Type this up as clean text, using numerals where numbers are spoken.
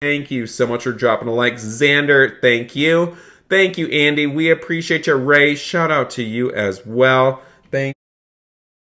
Thank you so much for dropping a like. Xander, thank you. Thank you, Andy. We appreciate you. Ray, shout out to you as well.